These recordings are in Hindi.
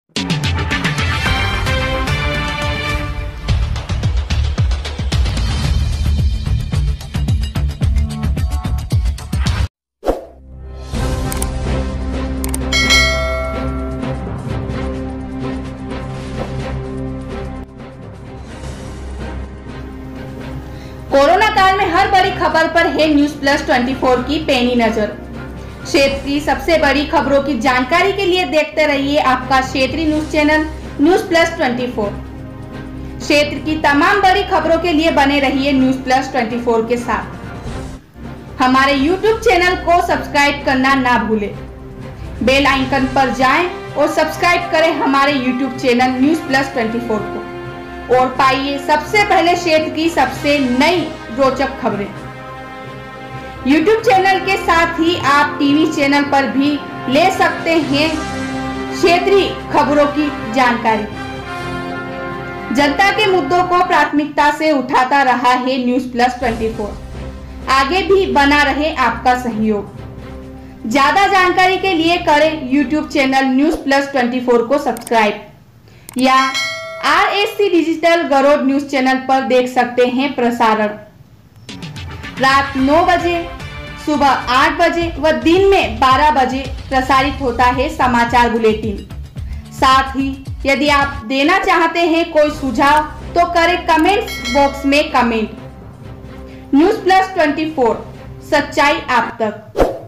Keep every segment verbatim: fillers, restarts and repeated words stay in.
कोरोना काल में हर बड़ी खबर पर है न्यूज प्लस चौबीस की पैनी नजर। क्षेत्र की सबसे बड़ी खबरों की जानकारी के लिए देखते रहिए आपका क्षेत्रीय न्यूज चैनल न्यूज प्लस चौबीस। क्षेत्र की तमाम बड़ी खबरों के लिए बने रहिए न्यूज प्लस चौबीस के साथ। हमारे यूट्यूब चैनल को सब्सक्राइब करना ना भूलें। बेल आइकन पर जाएं और सब्सक्राइब करें हमारे यूट्यूब चैनल न्यूज प्लस चौबीस को और पाइए सबसे पहले क्षेत्र की सबसे नई रोचक खबरें। यूट्यूब चैनल के साथ ही आप टीवी चैनल पर भी ले सकते हैं क्षेत्रीय खबरों की जानकारी। जनता के मुद्दों को प्राथमिकता से उठाता रहा है न्यूज प्लस चौबीस। आगे भी बना रहे आपका सहयोग। ज्यादा जानकारी के लिए करें यूट्यूब चैनल न्यूज प्लस चौबीस को सब्सक्राइब या आर एस सी डिजिटल गरोड न्यूज चैनल पर देख सकते हैं प्रसारण। रात नौ बजे, सुबह आठ बजे व दिन में बारह बजे प्रसारित होता है समाचार बुलेटिन। साथ ही यदि आप देना चाहते हैं कोई सुझाव तो करें कमेंट बॉक्स में कमेंट। न्यूज प्लस चौबीस, सच्चाई आप तक।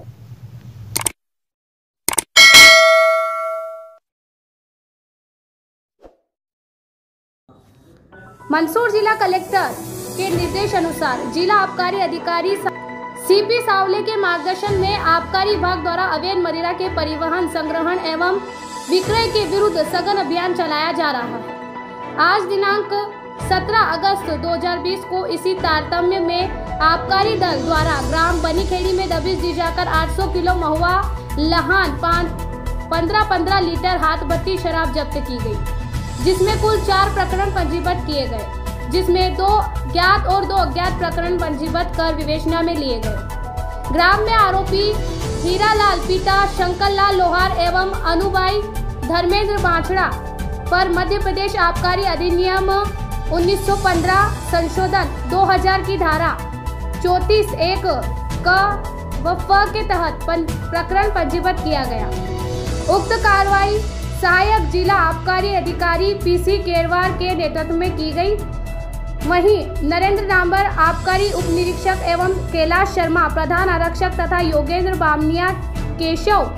मंदसौर जिला कलेक्टर के निर्देश अनुसार जिला आबकारी अधिकारी सीपी सावले के मार्गदर्शन में आबकारी विभाग द्वारा अवैध मदिरा के परिवहन, संग्रहण एवं विक्रय के विरुद्ध सघन अभियान चलाया जा रहा है। आज दिनांक सत्रह अगस्त दो हज़ार बीस को इसी तारतम्य में आबकारी दल द्वारा ग्राम बनीखेड़ी में दबिश दी जाकर आठ सौ किलो महुआ लहान पंद्रह पंद्रह लीटर हाथ भट्टी शराब जब्त की गई, जिसमें कुल चार प्रकरण पंजीबद्ध किए गए, जिसमें दो ज्ञात और दो अज्ञात प्रकरण पंजीबद्ध कर विवेचना में लिए गए। ग्राम में आरोपी हीरालाल पिता शंकर लाल लोहार एवं अनुबाई धर्मेंद्र बाछड़ा पर मध्य प्रदेश आबकारी अधिनियम उन्नीस सौ पंद्रह संशोधन दो हज़ार की धारा चौंतीस एक क व फ के तहत प्रकरण पंजीबद्ध किया गया। उक्त कार्रवाई सहायक जिला आबकारी अधिकारी पीसी केरवार के नेतृत्व में की गई। वहीं नरेंद्र नांबर आबकारी उप निरीक्षक एवं कैलाश शर्मा प्रधान आरक्षक तथा योगेंद्र बामनिया केशव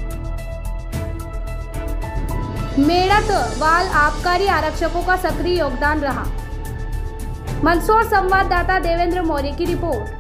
मेड़त वाल आबकारी आरक्षकों का सक्रिय योगदान रहा। मंदसौर संवाददाता देवेंद्र मौर्य की रिपोर्ट।